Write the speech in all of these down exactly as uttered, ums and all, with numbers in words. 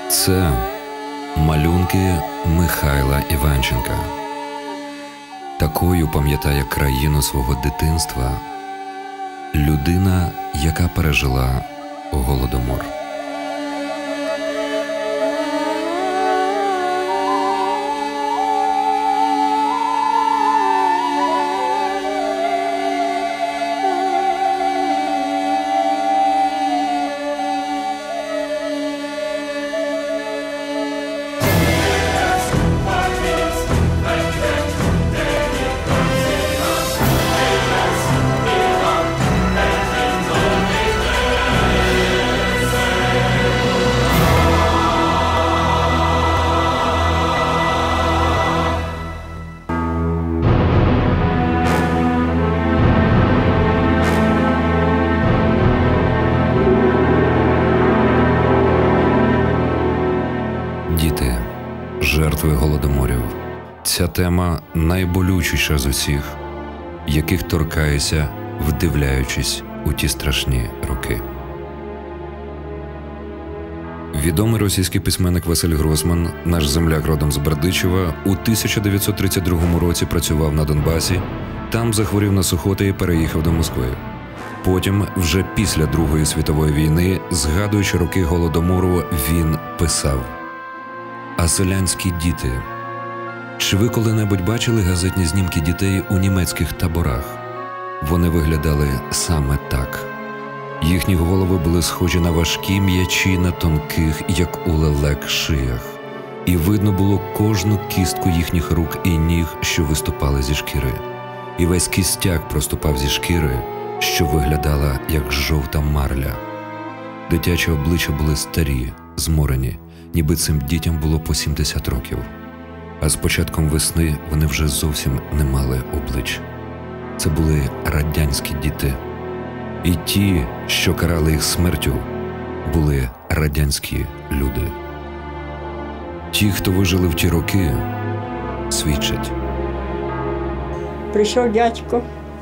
Це малюнки Михайла Іванченка. Такою пам'ятає країну свого дитинства людина, яка пережила Голодомор. Діти – жертви голодоморів. Ця тема найболючіша з усіх, яких торкаєшся, вдивляючись у ті страшні роки. Відомий російський письменник Василь Гросман, наш земляк родом з Бердичева, у тисяча дев'ятсот тридцять другому році працював на Донбасі, там захворів на сухоти і переїхав до Москви. Потім, вже після Другої світової війни, згадуючи роки Голодомору, він писав: «А селянські діти. Чи ви коли-небудь бачили газетні знімки дітей у німецьких таборах? Вони виглядали саме так. Їхні голови були схожі на важкі м'ячі на тонких, як у лелек, шиях. І видно було кожну кістку їхніх рук і ніг, що виступали зі шкіри. І весь кістяк проступав зі шкіри, що виглядала, як жовта марля. Дитячі обличчя були старі, зморені, ніби цим дітям було по сімдесят років. А з початком весни вони вже зовсім не мали облич. Це були радянські діти. І ті, що карали їх смертю, були радянські люди. Ті, хто вижили в ті роки, свідчать. Прийшов дядько,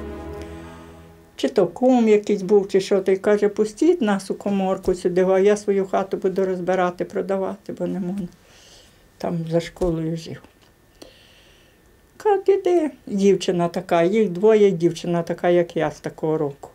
чи то кум якийсь був, чи що, той каже: пустіть нас у коморку сюди, а я свою хату буду розбирати, продавати, бо не можна. Там за школою жив. Каже: іди. Дівчина така, їх двоє, дівчина така, як я, з такого року.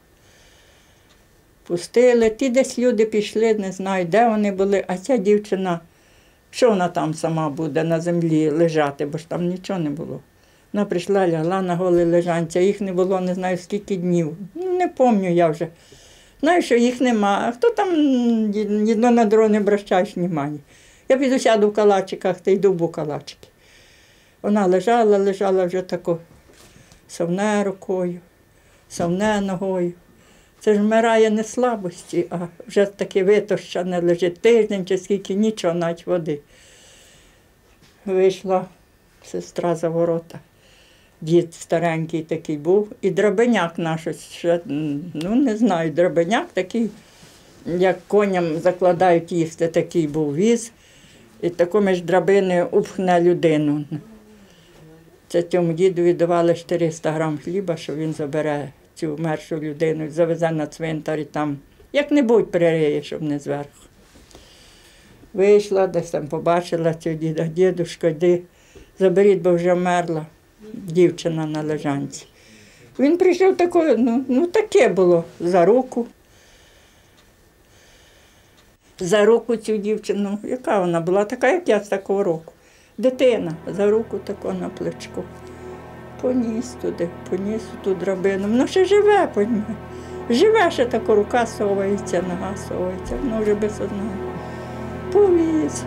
Пустили, ті десь люди пішли, не знаю, де вони були, а ця дівчина, що вона там сама буде на землі лежати, бо ж там нічого не було. Вона прийшла, лягла на голий лежанця, їх не було не знаю скільки днів. Ну, не пам'ятаю я вже. Знаю, що їх нема. А хто там ні на друге не обращаєш внимання. Я піду сяду в калачиках та йду в калачики. Вона лежала, лежала вже тако, совне рукою, совне ногою. Це ж вмирає не слабості, а вже таке витощене лежить тиждень чи скільки, нічого, навіть води. Вийшла сестра за ворота. Дід старенький такий був, і драбеняк наш, ще, ну не знаю, драбеняк такий, як коням закладають їсти, такий був віз, і таку між драбини упхне людину. Це цьому дідові давали чотириста грам хліба, що він забере цю вмершу людину, завезе на цвинтар і там як-небудь пририє, щоб не зверху. Вийшла, десь там побачила цього діда: дідушка, йди, заберіть, бо вже вмерла дівчина на лежанці. Він прийшов такою, ну, ну таке було, за руку. За руку цю дівчину, яка вона була, така, як я, з такого року. Дитина, за руку тако на плечку. Поніс туди, поніс у ту драбину. Воно ще живе, понімає. Живе ще тако, рука совається, нога совається, воно вже без сознання. Повіз.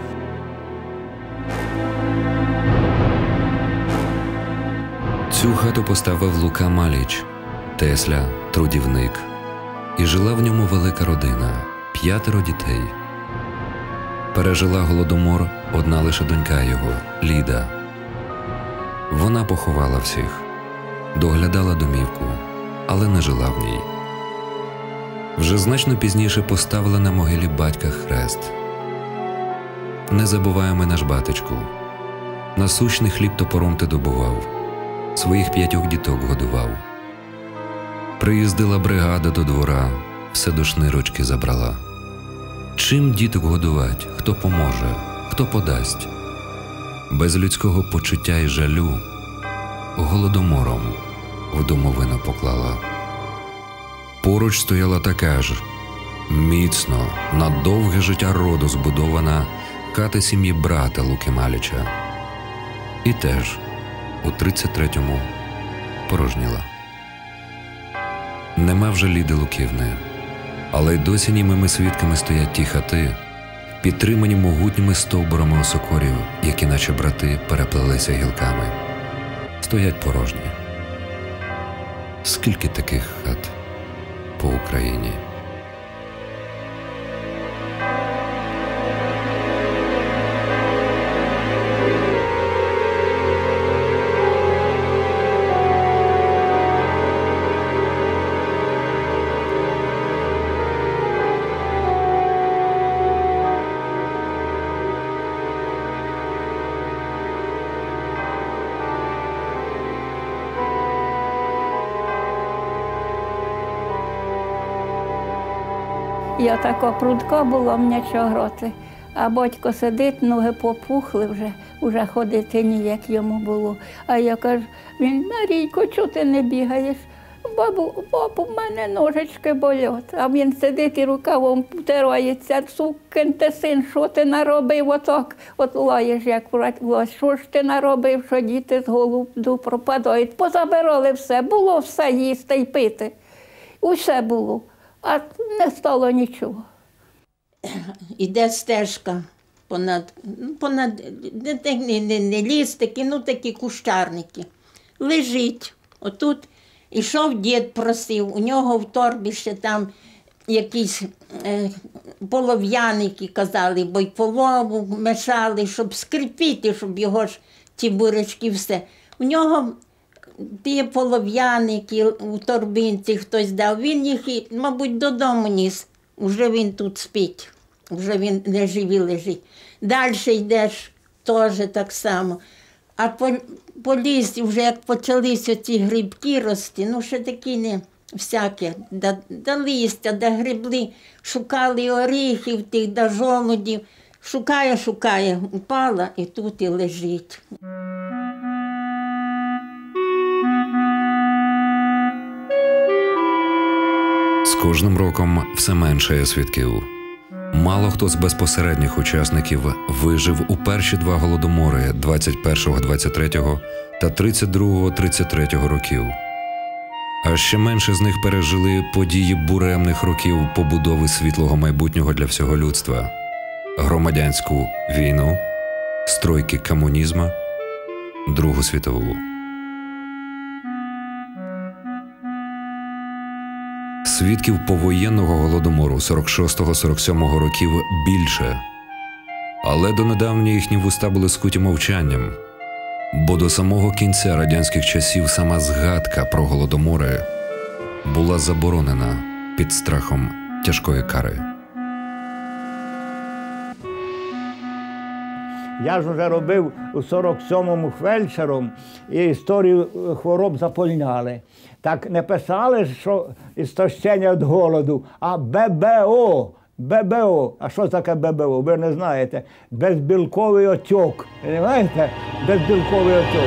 Цю хату поставив Лука Маліч, тесля, трудівник. І жила в ньому велика родина, п'ятеро дітей. Пережила Голодомор одна лише донька його, Ліда. Вона поховала всіх, доглядала домівку, але не жила в ній. Вже значно пізніше поставила на могилі батька хрест. Не забуваємо наш батечку. Насущний хліб топором ти добував, своїх п'ятьох діток годував. Приїздила бригада до двора, все до шнирочки забрала. Чим діток годувати? Хто поможе? Хто подасть? Без людського почуття і жалю голодомором в домовину поклала. Поруч стояла така ж, міцно, на довге життя роду збудована хата сім'ї брата Луки Маліча. І теж у тридцять третьому порожніла. Нема вже Ліди Луківни, але й досі німими свідками стоять ті хати, підтримані могутніми стовбурами осокорів, які наче брати переплелися гілками. Стоять порожні. Скільки таких хат по Україні? Я така прудка була, мені чого грати. А батько сидить, ноги попухли вже, вже ходити ніяк йому було. А я кажу, він, Марійко, чого ти не бігаєш? Бабу, бабу, в мене ножички болять. А він сидить і рукавом втирається, сукин ти син, що ти наробив отак? От лаєш, як власть, що ж ти наробив, що діти з голоду пропадають. Позабирали все, було все їсти й пити. Усе було. А не стало нічого. Іде стежка понад, понад не, не, не, не ліс такі, ну такі кущарники. Лежить. Отут ішов дід, просив, у нього в торбі ще там якісь е, полов'яники, казали, бо й полову мешали, щоб скріпити, щоб його ж ті бурячки все. У нього ті полов'яники у торбинці хтось дав, він їх, мабуть, додому ніс. Вже він тут спить, вже він не живий лежить. Далі йдеш, теж так само. А по, по лісі, вже як почалися ці грибки рости, ну ще такі не всякі, да, да листя, да грибли, шукали оріхів тих, да жолудів. Шукає, шукає, упала і тут і лежить. З кожним роком все менше свідків. Мало хто з безпосередніх учасників вижив у перші два голодомори двадцять першого двадцять третього та тридцять другого тридцять третього років. А ще менше з них пережили події буремних років побудови світлого майбутнього для всього людства, громадянську війну, стройки комунізму, Другу світову. Свідків повоєнного голодомору сорок шостого сорок сьомого років більше. Але донедавна їхні вуста були скуті мовчанням, бо до самого кінця радянських часів сама згадка про голодомори була заборонена під страхом тяжкої кари. Я ж вже робив у сорок сьомому фельдшером, і історію хвороб заполняли. Так не писали, що істощення від голоду, а Б Б О. Б Б О. А що таке Б Б О? Ви не знаєте. Безбілковий отек. Розумієте? Безбілковий отек.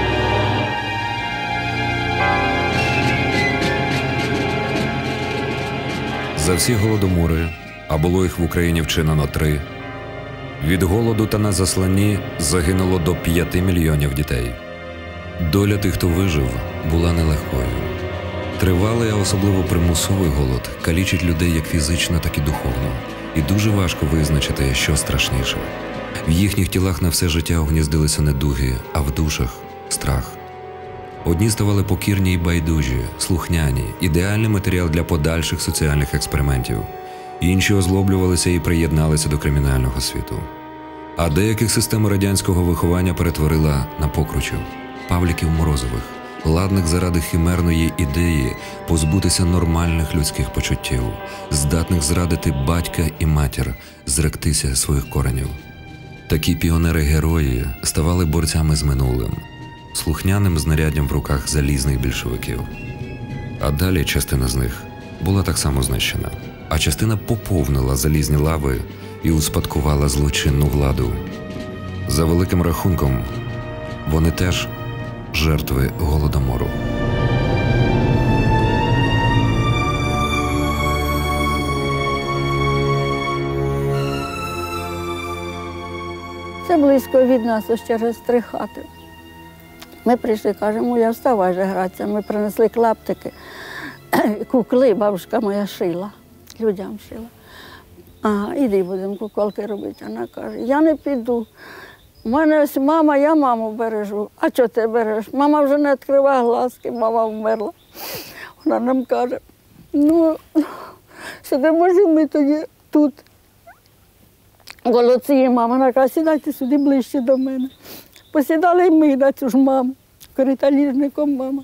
За всі голодомори, а було їх в Україні вчинено три, від голоду та на засланні загинуло до п'яти мільйонів дітей. Доля тих, хто вижив, була нелегкою. Тривалий, а особливо примусовий голод калічить людей як фізично, так і духовно. І дуже важко визначити, що страшніше. В їхніх тілах на все життя огніздилися недуги, а в душах – страх. Одні ставали покірні й байдужі, слухняні, ідеальний матеріал для подальших соціальних експериментів. Інші озлоблювалися і приєдналися до кримінального світу. А деяких систему радянського виховання перетворила на покручів, Павліків-Морозових, ладних заради химерної ідеї позбутися нормальних людських почуттів, здатних зрадити батька і матір, зректися своїх коренів. Такі піонери-герої ставали борцями з минулим, слухняним знаряддям в руках залізних більшовиків. А далі частина з них була так само знищена. а частина поповнила залізні лави і успадкувала злочинну владу. За великим рахунком, вони теж жертви Голодомору. Це близько від нас, ось через три хати. Ми прийшли, кажемо, я вставай же гратися. Ми принесли клаптики, кукли, бабушка моя шила, людям шила. Ага, іди будемо куколки робити. Вона каже, я не піду. У мене ось мама, я маму бережу. А чого ти береш? Мама вже не відкриває глазки, мама вмерла. Вона нам каже, ну, сидимо ж ми тоді тут. Голодці, мама, вона каже, сідайте сюди ближче до мене. Посідали й ми на цю ж маму, кориталіжником мама.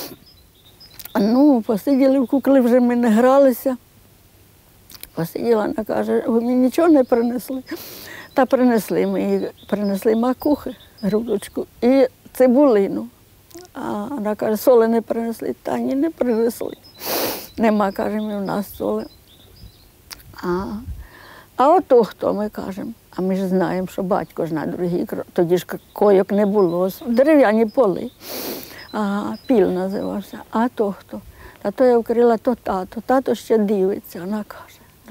Ну, посиділи в кукли, вже ми не гралися. Посиділа, вона каже, ви мені нічого не принесли. Та принесли ми їй, принесли макухи, грудочку і цибулину. А вона каже, соли не принесли. Та ні, не принесли. Нема, кажемо, і в нас соли. А, а ото хто, ми кажемо. А ми ж знаємо, що батько ж на другій крові. Тоді ж койок не було, дерев'яні поли. Ага, піл називався. А то хто? Та то я вкрила, то тато. Тато ще дивиться, вона каже. Да.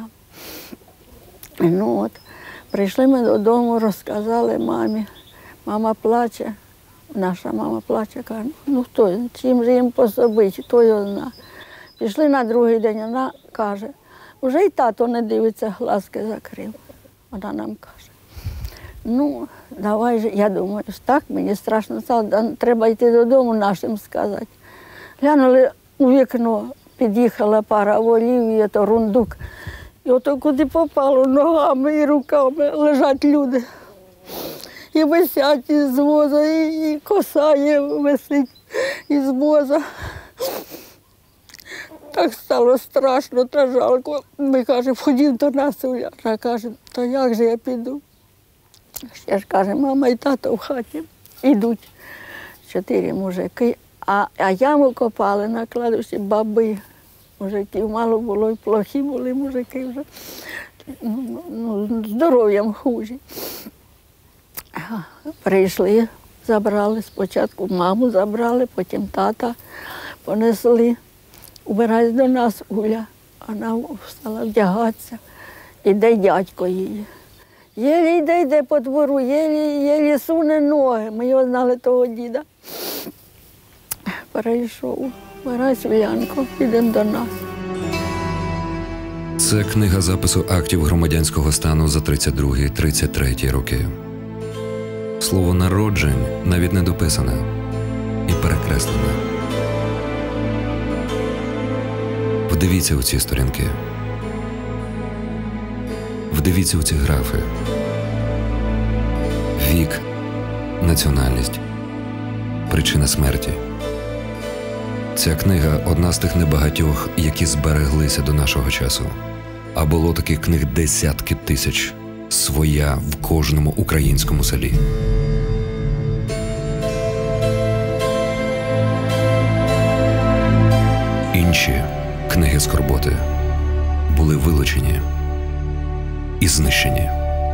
Ну от, прийшли ми додому, розказали мамі. Мама плаче, наша мама плаче, каже, ну хто, чим же їм пособити, хто його зна. Пішли на другий день, вона каже, вже й тато не дивиться, глазки закрив. Вона нам каже, ну, давай же, я думаю, так, мені страшно стало, треба йти додому нашим сказати. Глянули у вікно, під'їхала пара волів, і то рундук. І ото куди попало, ногами і руками лежать люди. І висять із воза, і, і коса є, висить із воза. Так стало страшно та жалко. Ми кажемо, ходів до нас, Уляна каже, то як же я піду? Ще ж каже, мама і тато в хаті. Ідуть чотири мужики, а, а яму копали на кладовищі баби. Мужиків мало було, і плохі були мужики вже, ну, здоров'ям хужі. Прийшли, забрали, спочатку маму забрали, потім тата понесли. Убирайся до нас, Уля. Вона стала вдягатися. Іде дядько її. Єлі йде, йде по двору, єлі, єлі суне ноги. Ми його знали, того діда. Перейшов. Убирайся, Улянко, підемо до нас. Це книга запису актів громадянського стану за тридцять другий - тридцять третій роки. Слово «народжень» навіть не дописане і перекреслене. Вдивіться у ці сторінки. Вдивіться у ці графи. Вік, національність, причина смерті. Ця книга – одна з тих небагатьох, які збереглися до нашого часу. А було таких книг десятки тисяч. Своя в кожному українському селі. Інші книги скорботи були вилучені і знищені.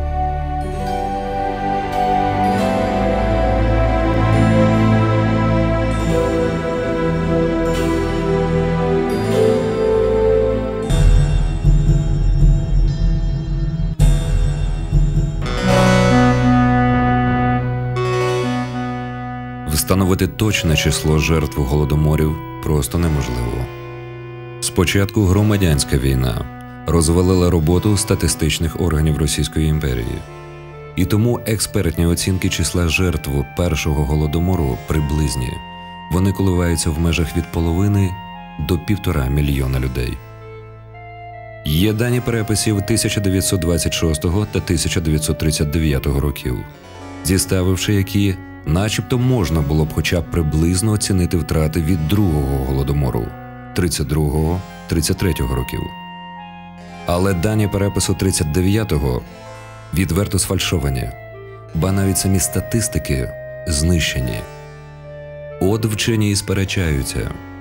Встановити точне число жертв голодоморів просто неможливо. Спочатку громадянська війна розвалила роботу статистичних органів Російської імперії. І тому експертні оцінки числа жертв першого голодомору приблизні. Вони коливаються в межах від половини до півтора мільйона людей. Є дані переписів тисяча дев'ятсот двадцять шостого та тисяча дев'ятсот тридцять дев'ятого років, зіставивши які начебто можна було б хоча б приблизно оцінити втрати від другого голодомору – тридцять другого - тридцять третього років. Але дані перепису тридцять дев'ятого відверто сфальшовані, ба навіть самі статистики знищені. От вчені і сперечаються,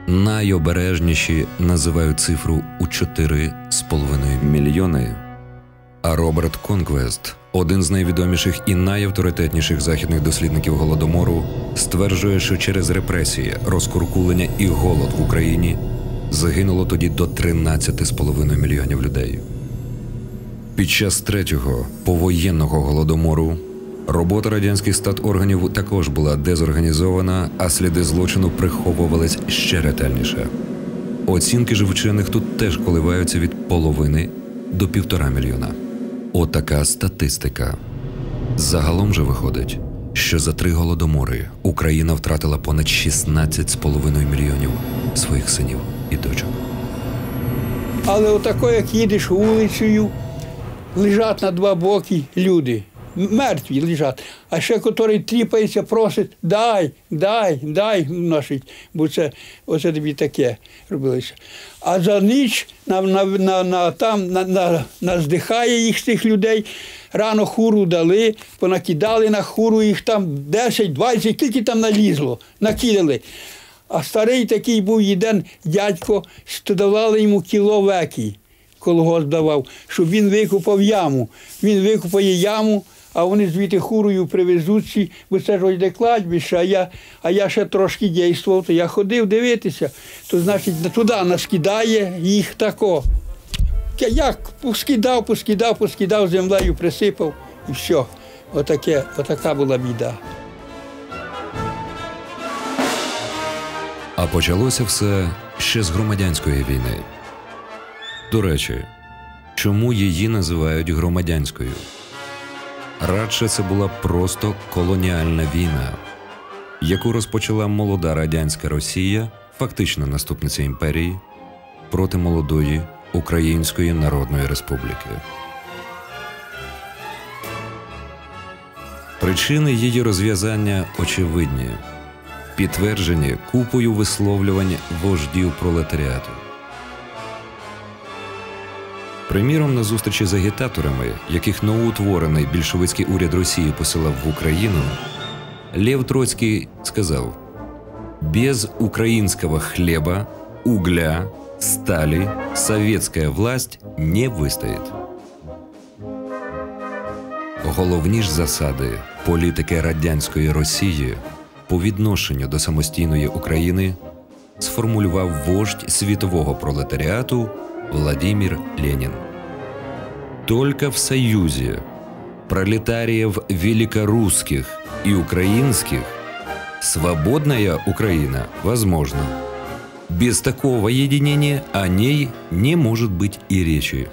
Найобережніші називають цифру у чотири з половиною мільйони. А Роберт Конквест, один з найвідоміших і найавторитетніших західних дослідників Голодомору, стверджує, що через репресії, розкуркулення і голод в Україні загинуло тоді до тринадцяти з половиною мільйонів людей. Під час третього повоєнного Голодомору робота радянських статорганів також була дезорганізована, а сліди злочину приховувались ще ретельніше. Оцінки ж вчених тут теж коливаються від половини до півтора мільйона. Отака статистика. Загалом же виходить, що за три голодомори Україна втратила понад шістнадцять з половиною мільйонів своїх синів і дочок. Але отако, як їдеш вулицею, лежать на два боки люди. Мертві лежать. А ще, який тріпається, просить, дай, дай, дай, носить. Бо це, оце тобі таке робилося. А за ніч на, на, на, на, там на, на, на здихає їх, цих людей. Рано хуру дали, понакидали на хуру їх там десять, двадцять, тільки там налізло, накидали. А старий такий був один дядько, що давали йому кіло веки, колгосп давав, щоб він викупав яму. Він викупає яму, а вони звідти хурою привезуться, бо це ж йде кладбище, а я, а я ще трошки дійствував, то я ходив дивитися, то значить туди наскидає їх тако. Як поскидав, поскидав, поскидав, землею присипав і все. Отаке, отака була біда. А почалося все ще з громадянської війни. До речі, чому її називають громадянською? Радше це була просто колоніальна війна, яку розпочала молода радянська Росія, фактично наступниця імперії, проти молодої Української Народної Республіки. Причини її розв'язання очевидні, підтверджені купою висловлювань вождів пролетаріату. Приміром, на зустрічі з агітаторами, яких новоутворений більшовицький уряд Росії посилав в Україну, Лев Троцький сказав: «Без украинского хлеба, угля, стали советская власть не вистоїть». Головні ж засади політики радянської Росії по відношенню до самостійної України сформулював вождь світового пролетаріату Владимир Ленин. Только в союзе пролетариев великорусских и украинских свободная Украина возможна. Без такого единения о ней не может быть и речи.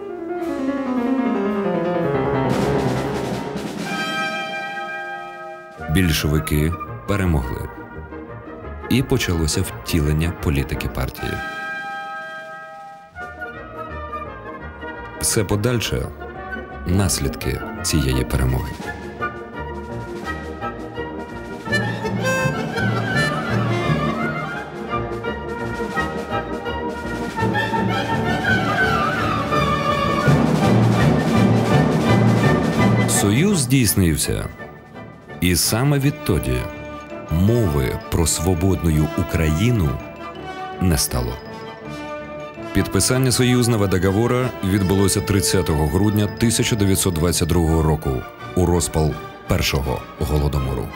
Більшовики перемогли. І почалося втілення політики партії. Все подальше – наслідки цієї перемоги. Союз здійснився. І саме відтоді мови про свободну Україну не стало. Підписання союзного договора відбулося тридцятого грудня тисяча дев'ятсот двадцять другого року у розпал першого голодомору.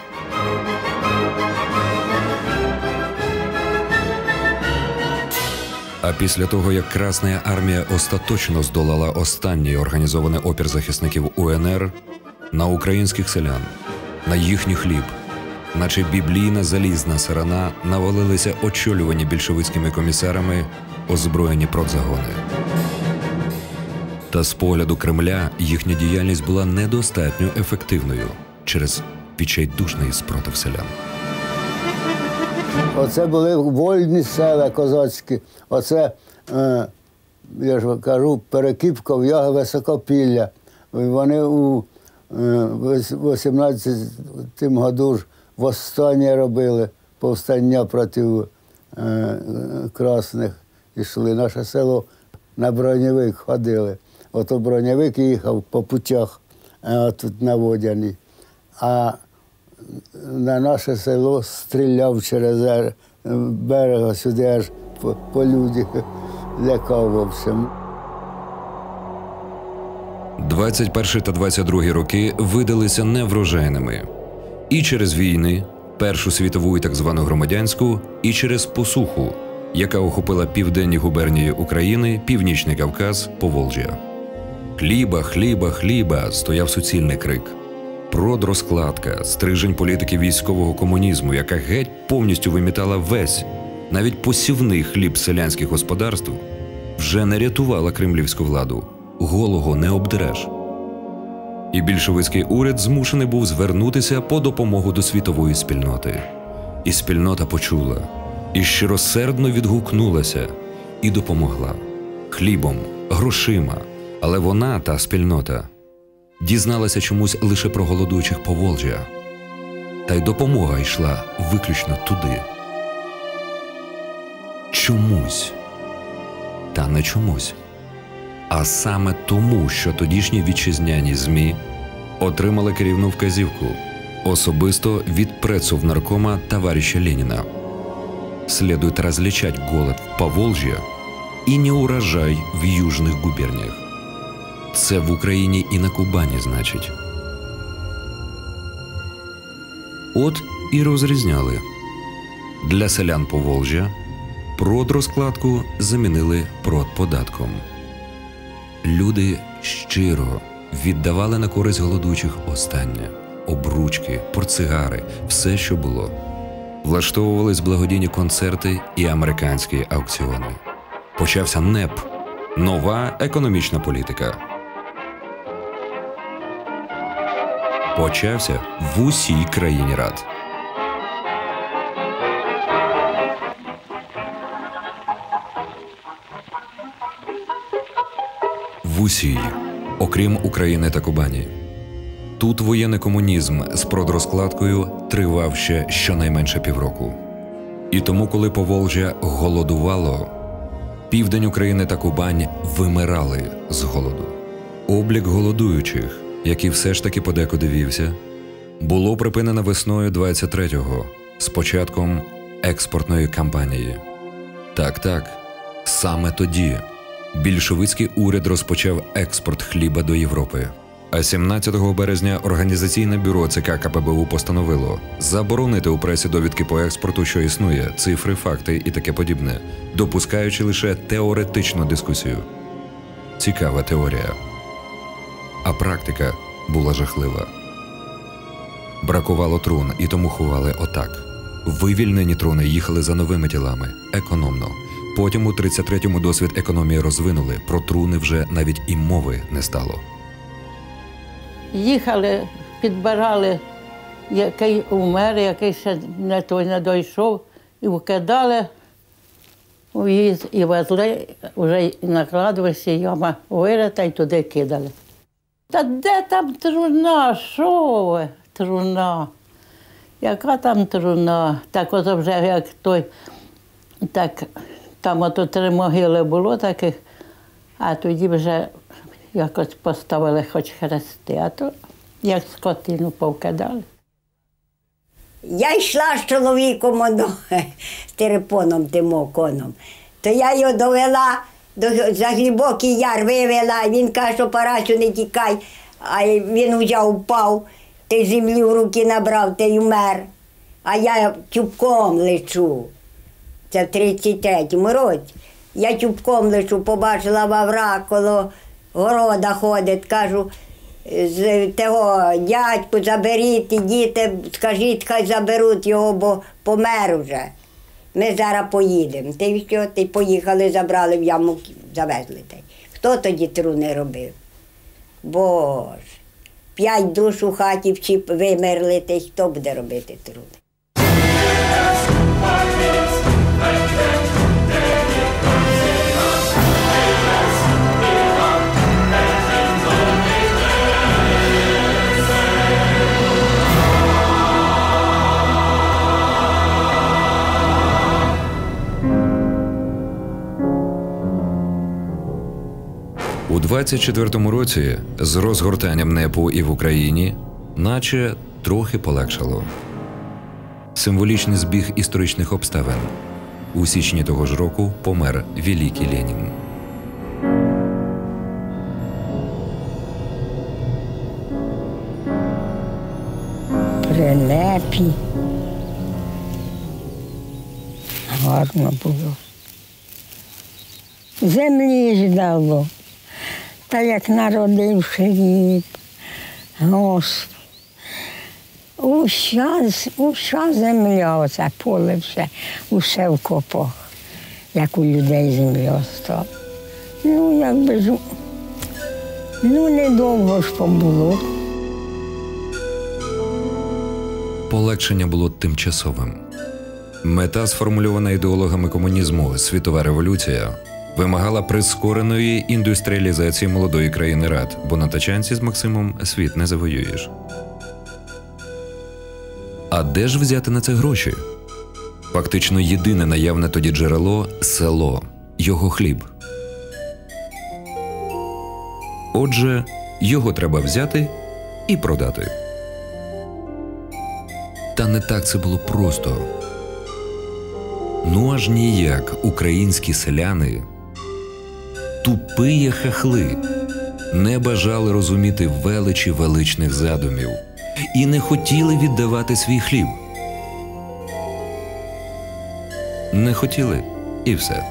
А після того, як Красна армія остаточно здолала останній організований опір захисників УНР, на українських селян, на їхній хліб, наче біблійна залізна сарана, навалилися очолювані більшовицькими комісарами озброєні продзагони. Та з погляду Кремля їхня діяльність була недостатньо ефективною через відчайдушний спротив селян. Оце були вольні села козацькі, оце, е, я ж кажу, Перекіпков, Високопілля. Вони у вісімнадцятому году ж восстання робили, повстання проти е, красних. Ішли. Наше село на бронєвик ходили. Ото бронєвик їхав по путях, а тут на Водяні. А на наше село стріляв через берега сюди аж по, по людях лякав, в общем. двадцять перший та двадцять другий роки видалися неврожайними. І через війни, Першу світову і так звану громадянську, і через посуху, яка охопила південні губернії України, Північний Кавказ, Поволжя. «Хліба, хліба, хліба» – стояв суцільний крик. Продрозкладка, стрижень політики військового комунізму, яка геть повністю вимітала весь, навіть посівний хліб селянських господарств, вже не рятувала кремлівську владу. Голого не обдереш. І більшовицький уряд змушений був звернутися по допомогу до світової спільноти. І спільнота почула, і щиросердно відгукнулася, і допомогла. Хлібом, грошима. Але вона, та спільнота, дізналася чомусь лише про голодуючих Поволжя. Та й допомога йшла виключно туди. Чомусь. Та не чомусь. А саме тому, що тодішні вітчизняні ЗМІ отримали керівну вказівку особисто від прецовнаркома товарища Ленина. Следует различать голод в Поволжье і неурожай в южних губерніях. Це в Україні і на Кубані, значить. От і розрізняли. Для селян Поволжя продрозкладку замінили продподатком. Люди щиро віддавали на користь голодуючих останнє – обручки, портсигари, все, що було. Влаштовувались благодійні концерти і американські аукціони. Почався НЕП – нова економічна політика. Почався в усій країні рад. В усій, окрім України та Кубані. Тут воєнний комунізм з продрозкладкою тривав ще щонайменше півроку. І тому, коли Поволжя голодувало, південь України та Кубань вимирали з голоду. Облік голодуючих, який все ж таки подекуди вівся, було припинено весною двадцять третього з початком експортної кампанії. Так-так, саме тоді більшовицький уряд розпочав експорт хліба до Європи. А сімнадцятого березня Організаційне бюро ЦК КПБУ постановило заборонити у пресі довідки по експорту, що існує, цифри, факти і таке подібне, допускаючи лише теоретичну дискусію. Цікава теорія. А практика була жахлива. Бракувало трун, і тому ховали отак. Вивільнені труни їхали за новими тілами, економно. Потім у тридцять третьому досвід економії розвинули, про труни вже навіть і мови не стало. Їхали, підбирали, який умер, який ще не той не дійшов, і вкидали у віз, і везли вже на кладовище, яма вирита, і туди кидали. Та де там труна, що ви, труна? Яка там труна? Так от вже як той, так, там ото три могили було таких, а тоді вже якось поставили хоч хрести, а то як скотину повкидали. Я йшла з чоловіком, оно, з терепоном тим оконом, то я його довела, до, за глибокий яр вивела, він каже, що Парасю не тікай, а він вже впав, ти землі в руки набрав, ти й умер, а я тюбком лечу. Це в тридцять третьому році. Я тюбком лечу, побачила вавра коло города ходить, кажу, з того дядьку заберіть, ідіть, скажіть, хай заберуть його, бо помер вже. Ми зараз поїдемо. Ти й що, ти поїхали, забрали в яму, завезли. Хто тоді труни робив? Боже, п'ять душ у хаті всі вимерли, ти хто буде робити труни? У двадцять четвертому році з розгортанням НЕПу і в Україні наче трохи полегшало. Символічний збіг історичних обставин. У січні того ж року помер Великий Ленін. Прилепі. Гарно було. Землі ж дало. Та як народив хліб, Господи. Уся, уся земля, оце поле все, усе в копах, як у людей земля стала. Ну, якби ж, ну, недовго ж побуло. Полегшення було тимчасовим. Мета, сформульована ідеологами комунізму «Світова революція», вимагала прискореної індустріалізації молодої країни Рад, бо на тачанці з Максимом світ не завоюєш. А де ж взяти на це гроші? Фактично єдине наявне тоді джерело – село, його хліб. Отже, його треба взяти і продати. Та не так це було просто. Ну аж ніяк українські селяни, тупиє хахли, не бажали розуміти величі величних задумів і не хотіли віддавати свій хліб. Не хотіли і все.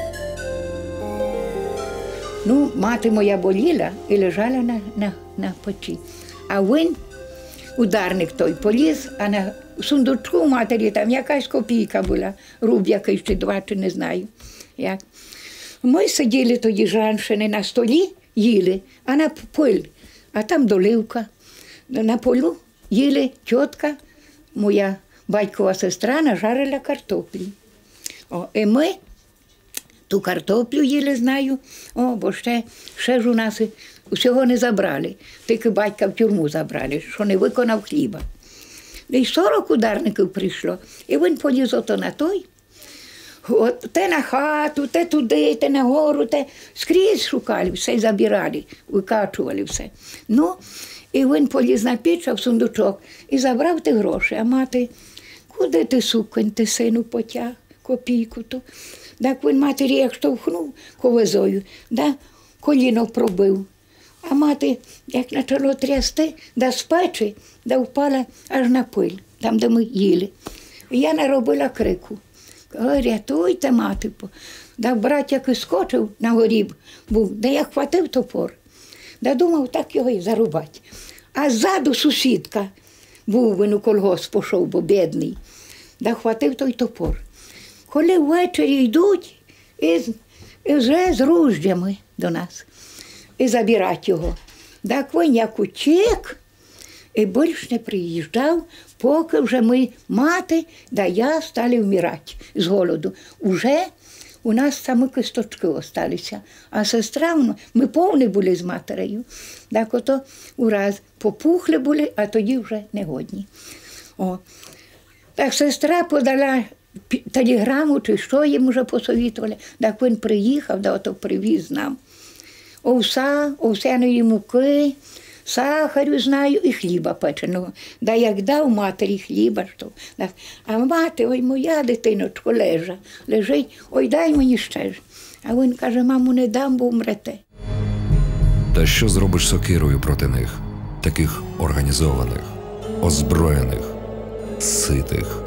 Ну, мати моя боліла і лежала на, на, на печі. А він, ударник той, поліз, а на сундучку у матері там якась копійка була, руб якийсь чи два, чи не знаю. Як. Ми сиділи тоді жаншини на столі, їли, а на пиль, а там доливка. На полю їли тітка, моя батькова сестра, нажарила картоплі. О, і ми ту картоплю їли, знаю, о, бо ще, ще ж у нас усього не забрали. Тільки батька в тюрму забрали, що не виконав хліба. І сорок ударників прийшло, і він поліз ото на той. От, те на хату, те туди, те на гору, те скрізь шукали, все забирали, викачували все. Ну, і він поліз на піч, а в сундучок, і забрав ті гроші. А мати, куди ти, суконь, ти сину потяг, копійку ту? Так він матері як штовхнув ковизою, да, коліно пробив. А мати, як почало трясти, да з печі, да впала аж на пиль, там, де ми їли. І я наробила крику. Ой, рятуйте, мати. Да брат як і скочив на горі був, да я хватив топор. Да думав, так його і зарубати. А ззаду сусідка, був він у колгосп пішов, бо бідний, да хватив той топор. Коли ввечері йдуть, і, і вже з руждями до нас, і забирати його. Так він як утік, і більше не приїжджав, поки вже ми, мати, да я, стали вмирати з голоду. Уже у нас саме кісточки залишилися. А сестра, ми повні були з матерею. Так ото ураз попухли були, а тоді вже негодні. О. Так сестра подала телеграму, чи що їм вже посовітували. Так він приїхав, да ото привіз нам овса, овсяної муки, сахарю, знаю, і хліба печеного. Да як дав матері хліба, що. Да. А мати, ой, моя дитиночко лежа, лежить, ой, дай мені ще ж. А він каже, маму, не дам, бо вмрете. Та що зробиш сокирою проти них? Таких організованих, озброєних, ситих.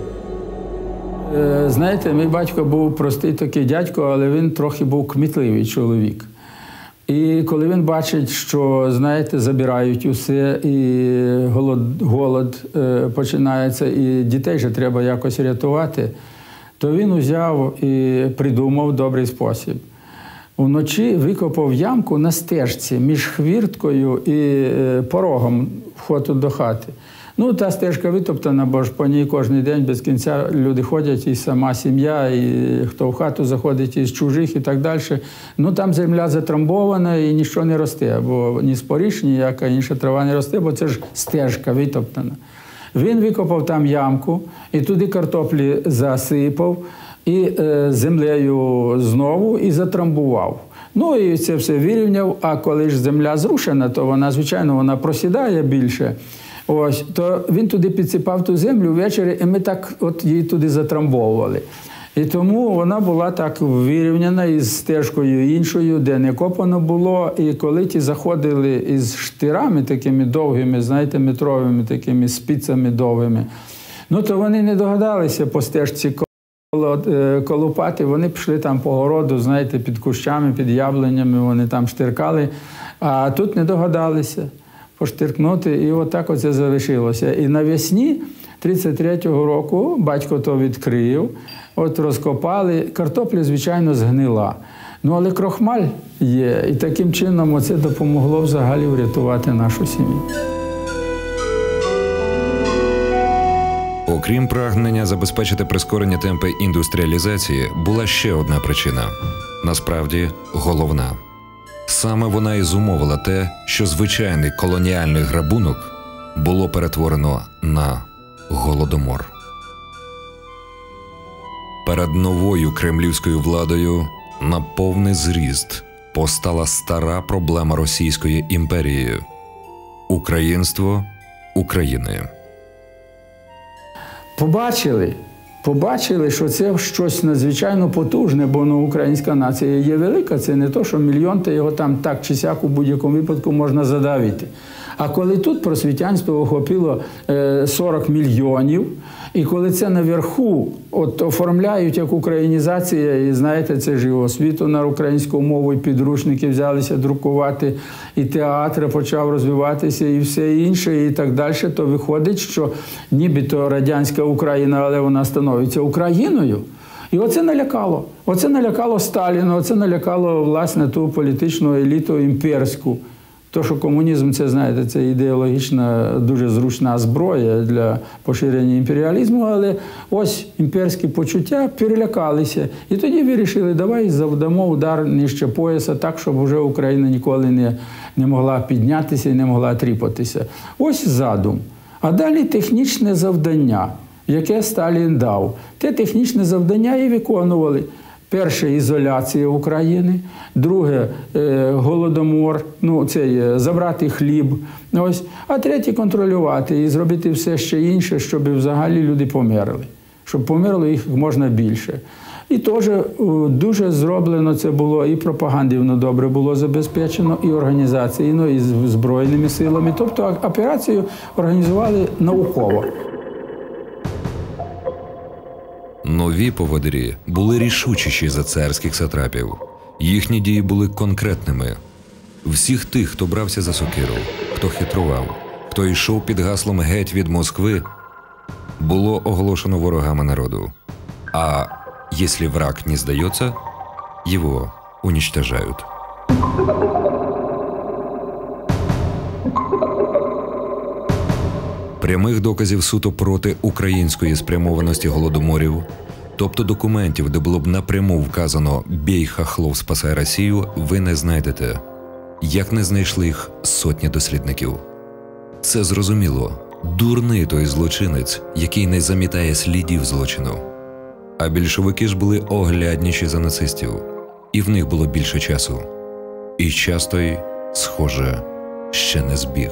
Знаєте, мій батько був простий такий дядько, але він трохи був кмітливий чоловік. І коли він бачить, що, знаєте, забирають усе, і голод, голод е, починається, і дітей же треба якось рятувати, то він узяв і придумав добрий спосіб. Вночі викопав ямку на стежці між хвірткою і е, порогом входу до хати. Ну, та стежка витоптана, бо ж по ній кожен день без кінця люди ходять, і сама сім'я, і хто в хату заходить із чужих і так далі. Ну, там земля затрамбована і нічого не росте, бо ні споріж, ніяка інша трава не росте, бо це ж стежка витоптана. Він викопав там ямку, і туди картоплі засипав, і е, землею знову, і затрамбував. Ну і це все вирівняв, а коли ж земля зрушена, то вона, звичайно, вона просідає більше. Ось, то він туди підсипав ту землю ввечері, і ми так от її туди затрамбовували. І тому вона була так вирівняна із стежкою іншою, де не копано було. І коли ті заходили із штирами такими довгими, знаєте, метровими, такими спицями довгими, ну то вони не догадалися по стежці колупати, вони пішли там по городу, знаєте, під кущами, під яблунями, вони там штиркали, а тут не догадалися поштиркнути, і отак оце залишилося. І навесні тридцять третього року батько то відкрив, от розкопали, картопля, звичайно, згнила. Ну, але крохмаль є, і таким чином це допомогло взагалі врятувати нашу сім'ю. Окрім прагнення забезпечити прискорення темпи індустріалізації, була ще одна причина. Насправді, головна. Саме вона і зумовила те, що звичайний колоніальний грабунок було перетворено на голодомор. Перед новою кремлівською владою на повний зріст постала стара проблема Російської імперії – українство України. Побачили, побачили, що це щось надзвичайно потужне, бо ну, українська нація є велика, це не то, що мільйон, та його там так чи сяк у будь-якому випадку можна задавити. А коли тут просвітянство охопило сорок мільйонів, і коли це наверху от, оформляють як українізація, і знаєте, це ж і освіту на українську мову, і підручники взялися друкувати, і театр почав розвиватися, і все інше, і так далі, то виходить, що нібито радянська Україна, але вона становиться Україною. І оце налякало. Оце налякало Сталіна, оце налякало, власне, ту політичну еліту імперську. То, що комунізм, це, знаєте, це ідеологічна, дуже зручна зброя для поширення імперіалізму, але ось імперські почуття перелякалися. І тоді вирішили, давай завдамо удар нижче пояса так, щоб вже Україна ніколи не, не могла піднятися і не могла тріпатися. Ось задум. А далі технічне завдання, яке Сталін дав. Те технічне завдання і виконували. Перше – ізоляція України, друге – голодомор, ну, це забрати хліб, ось, а третє – контролювати і зробити все ще інше, щоб взагалі люди померли, щоб померло їх можна більше. І теж дуже зроблено це було, і пропагандивно добре було забезпечено, і організаційно, і Збройними силами. Тобто операцію організували науково. Нові поводирі були рішучіші за царських сатрапів. Їхні дії були конкретними. Всіх тих, хто брався за сокиру, хто хитрував, хто йшов під гаслом «Геть від Москви», було оголошено ворогами народу. А якщо враг не здається, його уничтожають. Прямих доказів суто проти української спрямованості голодоморів, тобто документів, де було б напряму вказано «Бій, хахлов, спасай Росію», ви не знайдете. Як не знайшли їх сотні дослідників. Це зрозуміло. Дурний той злочинець, який не замітає слідів злочину. А більшовики ж були оглядніші за нацистів. І в них було більше часу. І час той, схоже, ще не збіг.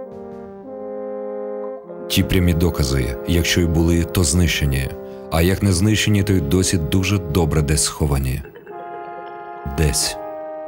Ті прямі докази, якщо й були, то знищені. А як не знищені, то й досі дуже добре десь сховані. Десь.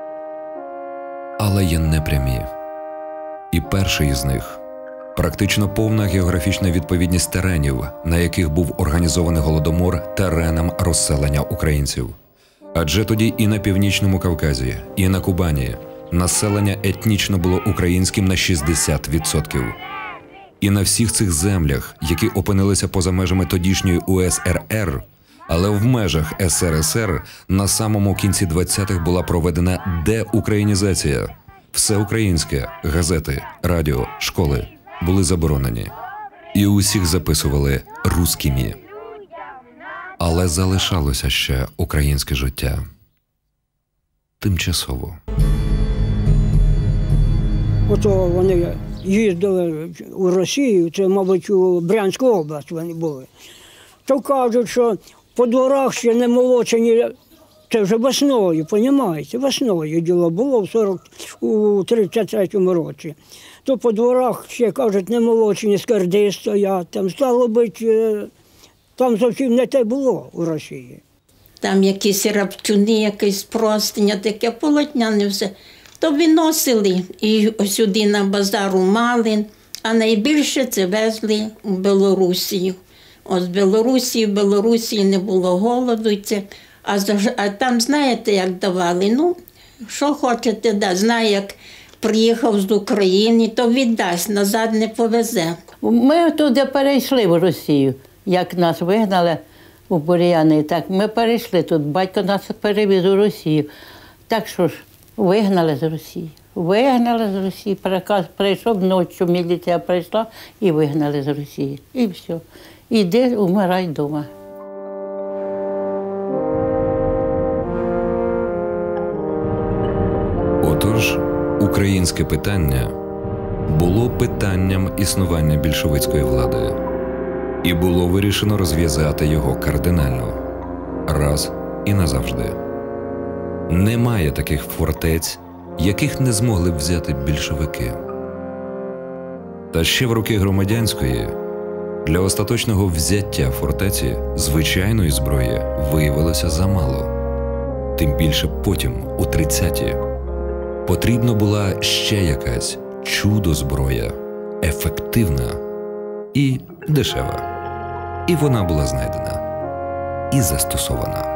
Але є непрямі. І перший із них – практично повна географічна відповідність теренів, на яких був організований голодомор, теренам розселення українців. Адже тоді і на Північному Кавказі, і на Кубані населення етнічно було українським на шістдесят відсотків. І на всіх цих землях, які опинилися поза межами тодішньої У С Р Р, але в межах С Р С Р на самому кінці двадцятих була проведена деукраїнізація. Все українське, газети, радіо, школи були заборонені. І усіх записували русскими. Але залишалося ще українське життя. Тимчасово. Ото вони їздили у Росію, це, мабуть, у Брянську область вони були. То кажуть, що по дворах ще не молочені Це вже весною, розумієте? Весною діло було в сорок, у тридцять третьому році. То по дворах ще, кажуть, немолочені скарди стоять. Там, стало бути, там зовсім не те було у Росії. Там якісь раптюни, якесь простиня, таке полотняне все. То виносили і сюди на базар у Малин, а найбільше це везли у Білорусію. От з Білорусі, в Білорусі не було голоду. Це, а, а там знаєте, як давали? Ну, що хочете, да, знає, як приїхав з України, то віддасть, назад не повезе. Ми туди перейшли в Росію, як нас вигнали у Бур'яни. Так, ми перейшли тут, батько нас перевіз у Росію. Так що ж, вигнали з Росії. Вигнали з Росії, переказ прийшов, ночі міліція прийшла і вигнали з Росії. І все. Іди, умирай вдома. Отож, українське питання було питанням існування більшовицької влади. І було вирішено розв'язати його кардинально. Раз і назавжди. Немає таких фортець, яких не змогли б взяти більшовики. Та ще в роки громадянської для остаточного взяття фортеці звичайної зброї виявилося замало. Тим більше потім, у тридцяті, потрібна була ще якась чудо-зброя, ефективна і дешева. І вона була знайдена і застосована.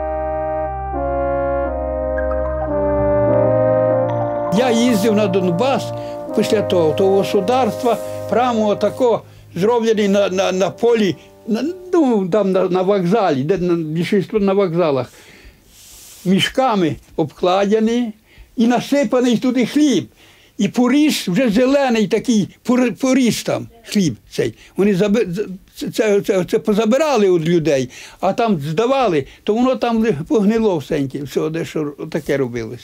Я їздив на Донбас після того, того государства, прямо отако зроблений на, на, на полі, на, ну, там на, на вокзалі, де на, більшість на вокзалах, мішками обкладені і насипаний туди хліб. І поріс вже зелений такий, поріс там хліб цей. Вони заби, це, це, це позабирали від людей, а там здавали, то воно там погнило всеньке, все, де що таке робилося.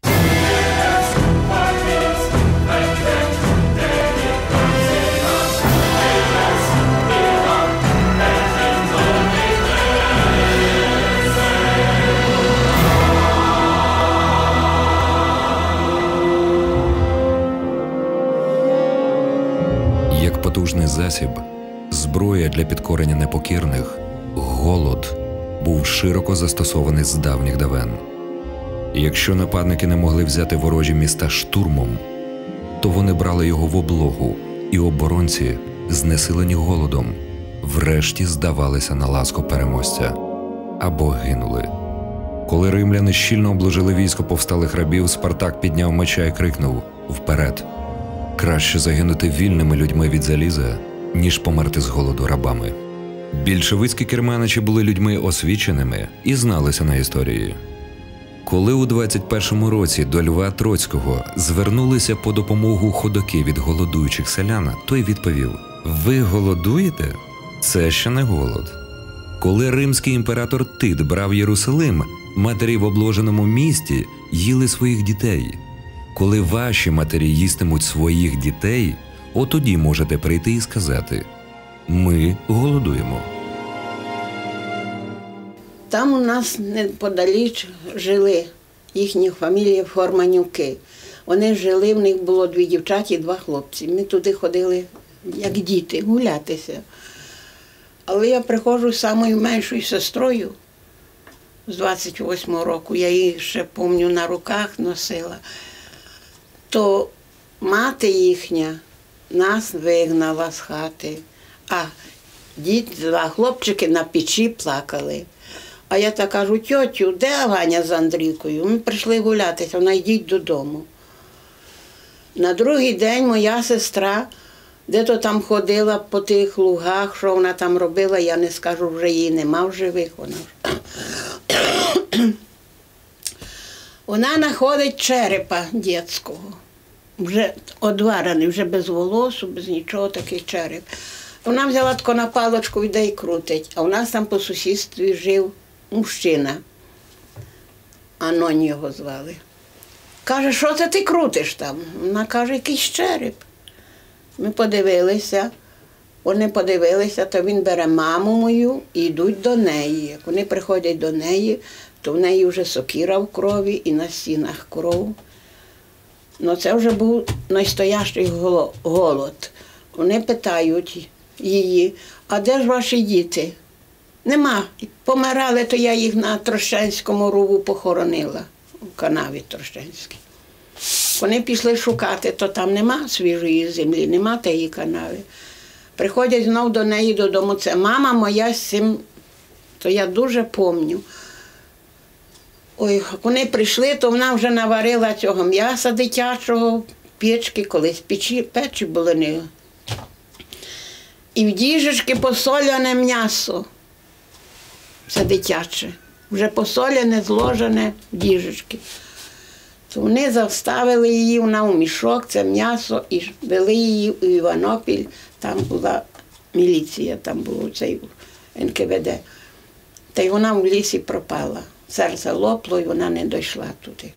Як потужний засіб, зброя для підкорення непокірних, голод був широко застосований з давніх давен. І якщо нападники не могли взяти ворожі міста штурмом, то вони брали його в облогу, і оборонці, знесилені голодом, врешті здавалися на ласку переможця або гинули. Коли римляни щільно обложили військо повсталих рабів, Спартак підняв меча і крикнув «Вперед!». Краще загинути вільними людьми від заліза, ніж померти з голоду рабами. Більшовицькі керманичі були людьми освіченими і зналися на історії. Коли у двадцять першому році до Льва Троцького звернулися по допомогу ходаки від голодуючих селян, той відповів: «Ви голодуєте? Це ще не голод». Коли римський імператор Тит брав Єрусалим, матері в обложеному місті їли своїх дітей. Коли ваші матері їстимуть своїх дітей, от тоді можете прийти і сказати: «Ми голодуємо». Там у нас неподаліч жили їхні фамілії Форманюки. Вони жили, в них було дві дівчата і два хлопці. Ми туди ходили, як діти, гулятися. Але я приходжу з самою меншою сестрою з двадцять восьмого року, я її ще, пам'ятаю, на руках носила. То мати їхня нас вигнала з хати, а діти, два хлопчики на печі плакали. А я так кажу: тьотю, де Ваня з Андрійкою? Ми прийшли гулятися, вона йдіть додому. На другий день моя сестра де-то там ходила по тих лугах, що вона там робила, я не скажу, вже її нема в живих. Вона Вона знаходить черепа дитячого, вже одварений, вже без волосу, без нічого, такий череп. Вона взяла таку на паличку, іде і крутить. А у нас там по сусідстві жив мужчина, Анонь його звали. Каже: що це ти крутиш там? Вона каже: якийсь череп. Ми подивилися, вони подивилися, то він бере маму мою і йдуть до неї. Як вони приходять до неї, то в неї вже сокира в крові і на стінах кров. Ну це вже був найстоящий голод. Вони питають її, а де ж ваші діти? Нема. Помирали, то я їх на Трощенському рову похоронила, у канаві Трощенській. Вони пішли шукати, то там нема свіжої землі, нема тієї канави. Приходять знов до неї додому, це мама моя з цим, то я дуже пам'ятаю. Ой, вони прийшли, то вона вже наварила цього м'яса дитячого, печки, колись печі, печі були не. І в діжечки посолене м'ясо. Це дитяче. Вже посолене, зложене в діжечки. То вони заставили її, вона у мішок, це м'ясо, і вели її у Іванопіль. Там була міліція, там було цей ен ка ве де. Та й вона в лісі пропала. Серце лопло, і вона не дійшла туди.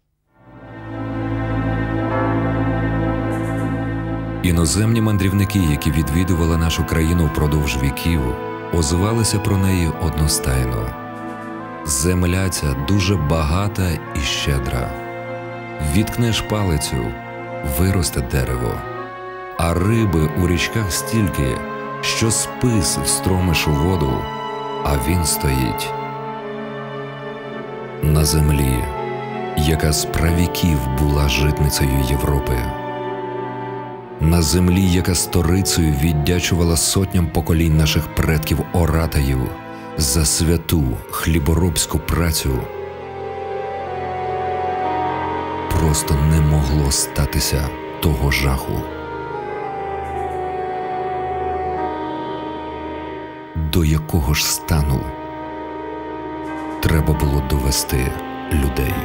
Іноземні мандрівники, які відвідували нашу країну впродовж віків, озивалися про неї одностайно. Земля ця дуже багата і щедра. Відкнеш палицю – виросте дерево. А риби у річках стільки, що спис встромиш у воду, а він стоїть. На землі, яка з правіків була житницею Європи. На землі, яка сторицею віддячувала сотням поколінь наших предків-оратаїв за святу хліборобську працю, просто не могло статися того жаху. До якого ж стану треба було довести людей.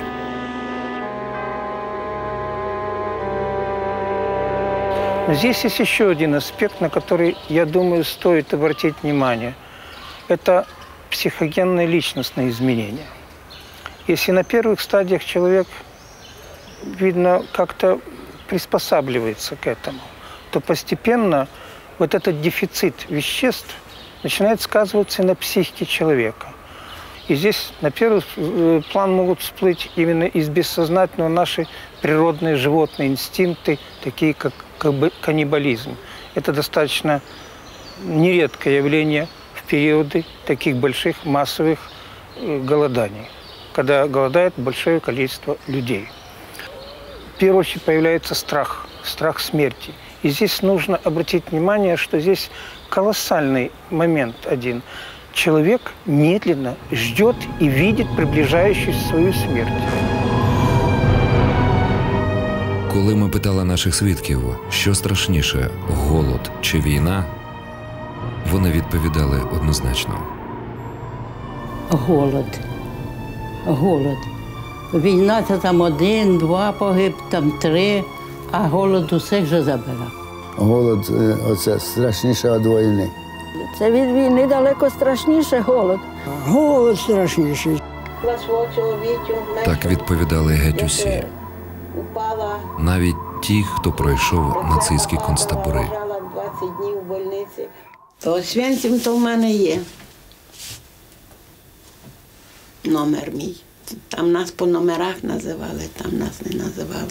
Здесь есть еще один аспект, на который, я думаю, стоит обратить внимание. Это психогенные личностные изменения. Если на первых стадиях человек, видно, как-то приспосабливается к этому, то постепенно вот этот дефицит веществ начинает сказываться и на психике человека. И здесь на первый план могут всплыть именно из бессознательного наши природные животные инстинкты, такие как каннибализм. Это достаточно нередкое явление в периоды таких больших массовых голоданий, когда голодает большое количество людей. В первую очередь появляется страх, страх смерти. И здесь нужно обратить внимание, что здесь колоссальный момент один. Человек медленно ждет и видит приближающуюся свою смерть. Коли ми питали наших свідків, що страшніше – голод чи війна, вони відповідали однозначно. Голод. Голод. Війна – це там один, два погиб, там три, а голод усіх же забирав. Голод – оце страшніше від війни. Це від війни далеко страшніше голод. Голод страшніший. Так відповідали геть усі. Навіть ті, хто пройшов нацистські концтабори. То Освенцим то в мене є. Номер мій. Там нас по номерах називали, там нас не називали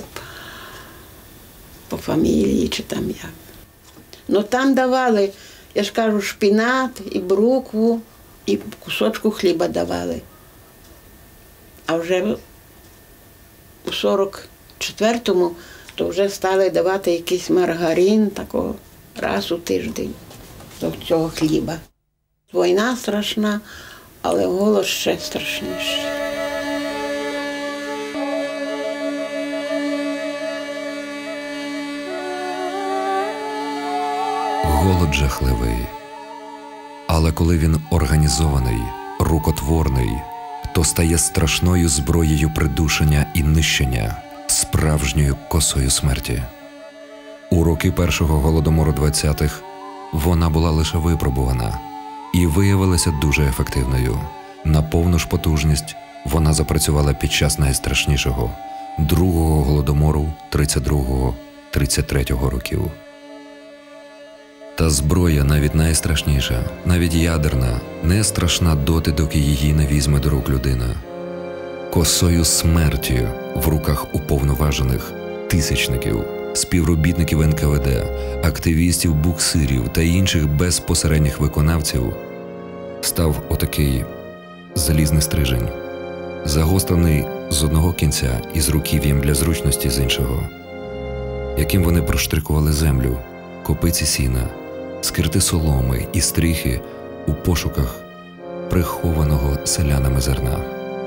по фамілії чи там як. Ну там давали, я ж кажу, шпінат і брукву, і кусочку хліба давали. А вже у сорок четвертому то вже стали давати якийсь маргарин такого раз у тиждень до цього хліба. Війна страшна, але голод ще страшніший. Голод жахливий. Але коли він організований, рукотворний, то стає страшною зброєю придушення і нищення, справжньою косою смерті. У роки першого голодомору двадцятих вона була лише випробувана і виявилася дуже ефективною. На повну ж потужність вона запрацювала під час найстрашнішого – другого голодомору тридцять другого - тридцять третього років. Та зброя, навіть найстрашніша, навіть ядерна, не страшна доти, доки її не візьме до рук людина. косою смерті в руках уповноважених тисячників, співробітників ен ка ве де, активістів, буксирів та інших безпосередніх виконавців став отакий залізний стрижень, загострений з одного кінця і з руків'ям для зручності з іншого, яким вони проштрикували землю, копиці сіна, скирти соломи і стріхи у пошуках прихованого селянами зерна.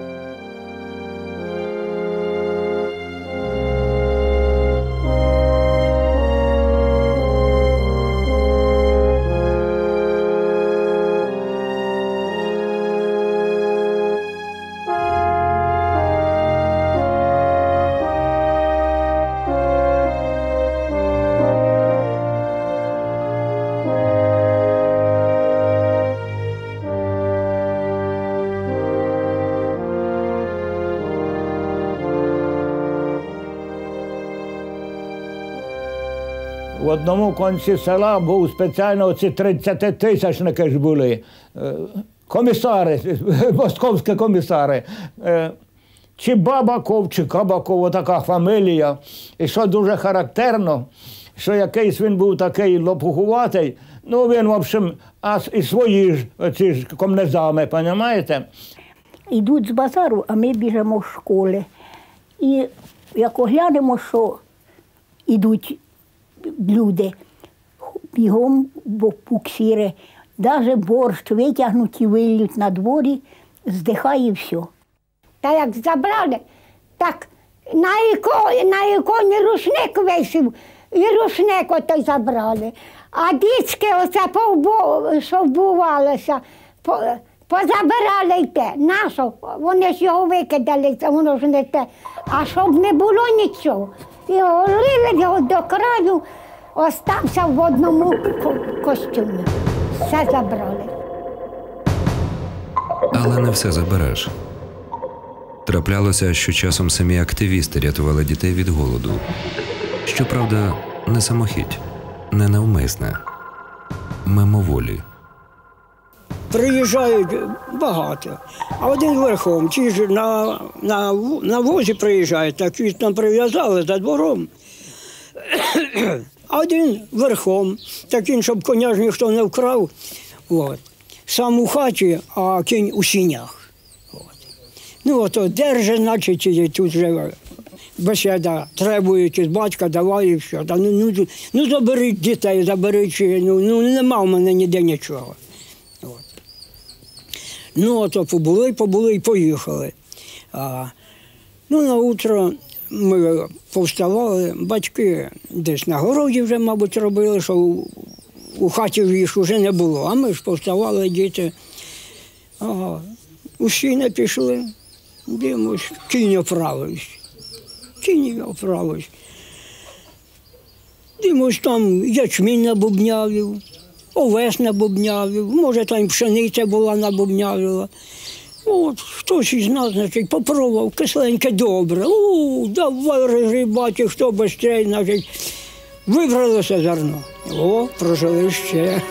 В одному кінці села був спеціально ці тридцятитисячники ж були, комісари, московські комісари. Чи Бабаков, чи Кабаков, отака фамілія. І що дуже характерно, що якийсь він був такий лопухуватий, ну він, в общем, а і свої ж, ці ж комнезами, розумієте? Йдуть з базару, а ми біжимо в школи. І як оглянемо, що йдуть люди, бігом буксири, навіть борщ витягнуть і вилють на дворі, здихає і все. Та як забрали, так на іконі, на іконі рушник висів, і рушник ото забрали. А дітки оце, що вбувалося, позабирали й те. Нащо? Вони ж його викидали, воно ж не те. А щоб не було нічого. І голили його до краю, остався в одному костюмі. Все забрали. Але не все забереш. Траплялося, що часом самі активісти рятували дітей від голоду. Щоправда, не самохідь, не навмисне, мимоволі. Приїжджають багато, а один верхом, ті ж на, на, на возі приїжджають, так від там прив'язали за двором. А один верхом, таким, щоб коня ж ніхто не вкрав. От. Сам у хаті, а кінь у сінях. От. Ну, ото держи, значить, і тут вже бесіда, требують із батька, давай і все. Та, ну, ну, ну, заберіть дітей, заберіть, ну, ну, нема в мене ніде нічого. От. Ну, ото побули, побули і поїхали. А, ну, на утро ми повставали, батьки десь на городі вже, мабуть, робили, що у, у хаті їх вже не було. А ми ж повставали, діти. Ага. Усі не пішли, дивимось, кінь оправився. Кінь оправився. Дивимось, там ячмінь набубнявив, овес набубнявив, може там пшениця була набубнявила. От, хтось із нас, значить, попробував, кисленьке добре. У, давай розгрібати, хто швидше, значить, вибралося зерно. О, прожили ще.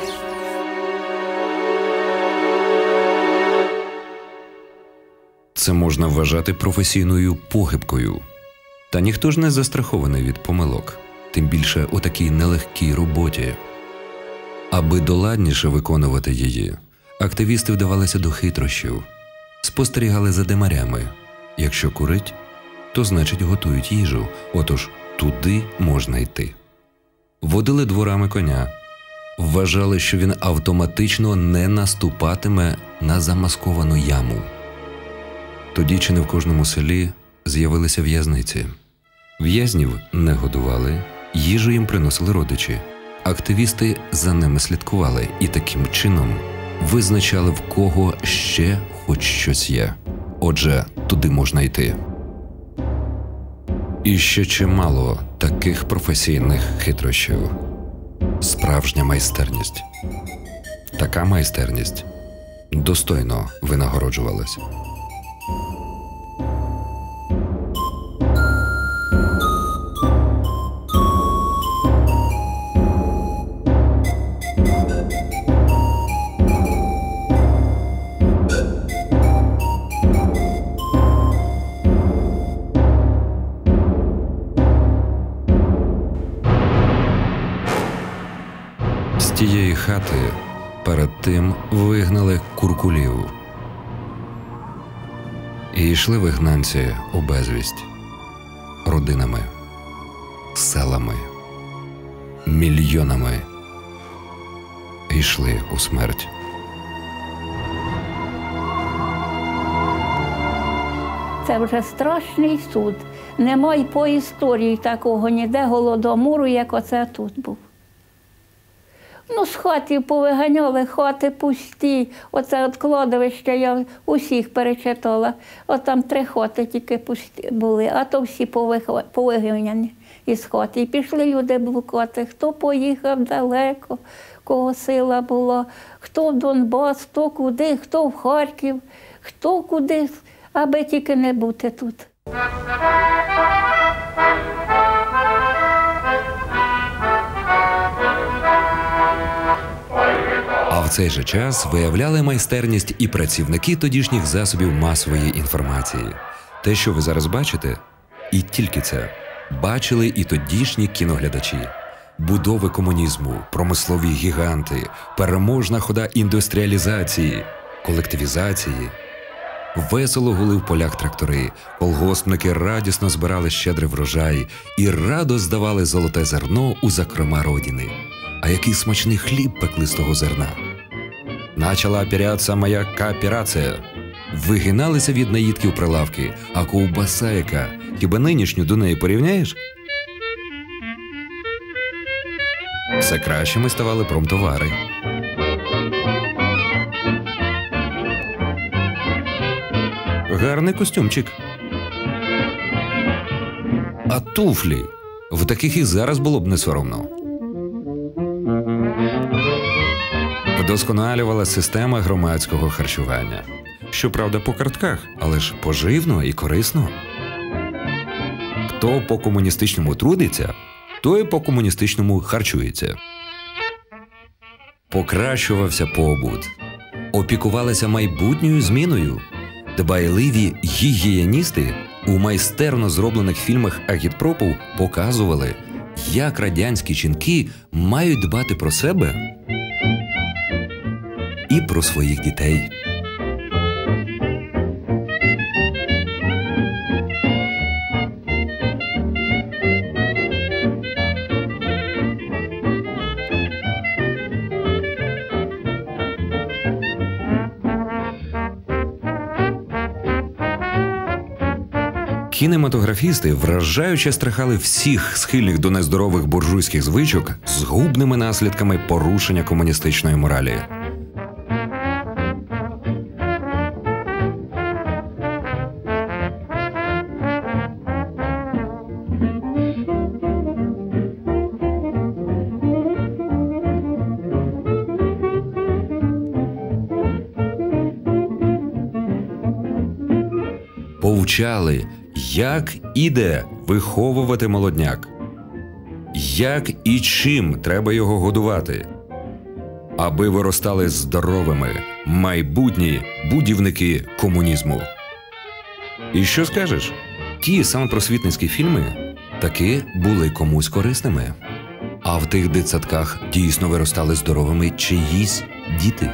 Це можна вважати професійною похибкою. Та ніхто ж не застрахований від помилок, тим більше у такій нелегкій роботі. Аби доладніше виконувати її, активісти вдавалися до хитрощів, спостерігали за димарями. Якщо курить, то значить готують їжу, отож туди можна йти. Водили дворами коня, вважали, що він автоматично не наступатиме на замасковану яму. Тоді чи не в кожному селі з'явилися в'язниці. В'язнів не годували, їжу їм приносили родичі. Активісти за ними слідкували і таким чином визначали, в кого ще хоч щось є. Отже, туди можна йти. І ще чимало таких професійних хитрощів. Справжня майстерність. Така майстерність достойно винагороджувалась. тієї хати перед тим вигнали куркулів. І йшли вигнанці у безвість родинами, селами, мільйонами. Йшли у смерть. Це вже страшний суд. Немає по історії такого ніде голодомору, як оце тут був. Ну, з хати повиганяли, хати пусті. Оце от кладовище я усіх перечитала. От там три хати тільки пусті були, а то всі повиганяні із хати. І пішли люди блукати. Хто поїхав далеко, кого сила була, хто в Донбас, хто куди, хто в Харків, хто куди, аби тільки не бути тут. А в цей же час виявляли майстерність і працівники тодішніх засобів масової інформації. Те, що ви зараз бачите, і тільки це, бачили і тодішні кіноглядачі. Будови комунізму, промислові гіганти, переможна хода індустріалізації, колективізації. Весело гули в полях трактори, колгоспники радісно збирали щедрий врожай і радо здавали золоте зерно у закрома родини. А який смачний хліб пекли з того зерна. Начала опірятися моя кооперація. Вигиналися від наїдків прилавки, а ковбаса яка, хіба нинішню до неї порівняєш? Все кращими ставали промтовари. Гарний костюмчик. А туфлі? В таких і зараз було б не соромно. Вдосконалювала система громадського харчування. Щоправда, по картках, але ж поживно і корисно. Хто по-комуністичному трудиться, той по-комуністичному харчується. Покращувався побут. Опікувалися майбутньою зміною. Дбайливі гігієністи у майстерно зроблених фільмах агітпропу показували, як радянські жінки мають дбати про себе і про своїх дітей. Кінематографісти вражаюче страхали всіх схильних до нездорових буржуйських звичок з губними наслідками порушення комуністичної моралі. Повчали, як і де виховувати молодняк, як і чим треба його годувати, аби виростали здоровими майбутні будівники комунізму. І що скажеш? Ті самопросвітницькі фільми таки були комусь корисними. А в тих дитсадках дійсно виростали здоровими чиїсь діти.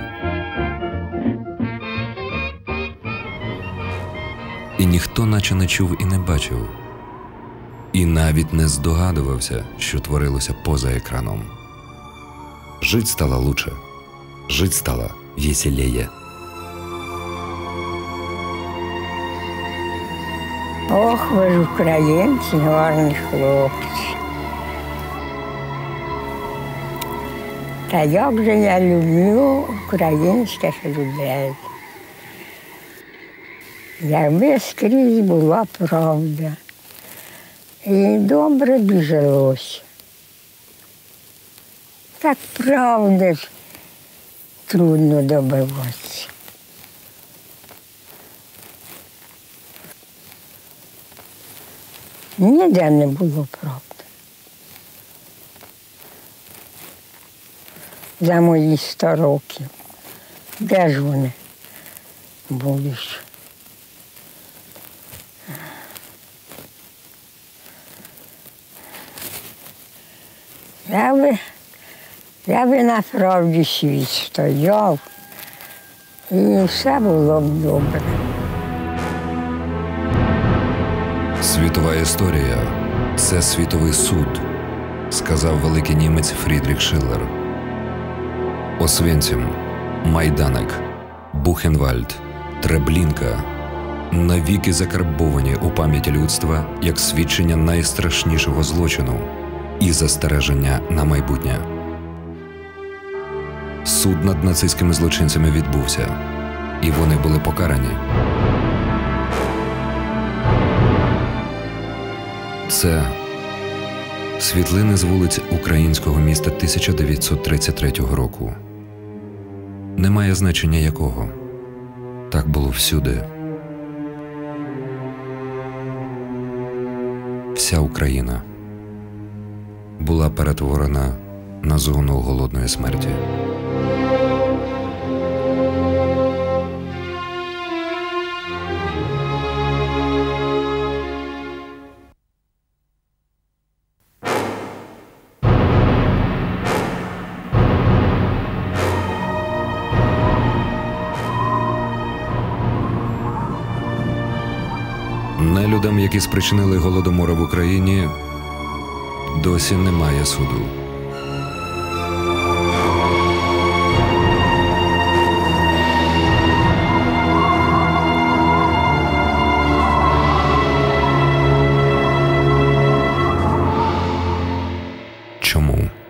І ніхто наче не чув і не бачив. І навіть не здогадувався, що творилося поза екраном. Жить стало лучше. Жить стало веселее. Ох, ви ж українці, гарні хлопці. Та як же я люблю українських людей. Якби скрізь була правда. І добре б жилось. Так правди ж трудно добиватися. Ніде не було правди. За мої сто років. Де ж вони будуть? Я би Я би насправді світ стояв, і все було б добре. Світова історія – це світовий суд, сказав великий німець Фрідріх Шиллер. Освенцим, Майданек, Бухенвальд, Треблінка навіки закарбовані у пам'яті людства як свідчення найстрашнішого злочину і застереження на майбутнє. Суд над нацистськими злочинцями відбувся, і вони були покарані. Це світлини з вулиць українського міста тисяча дев'ятсот тридцять третього року. Немає значення якого. Так було всюди. Вся Україна була перетворена на зону голодної смерті. Нелюдам, які спричинили голодомор в Україні, досі немає суду. Чому?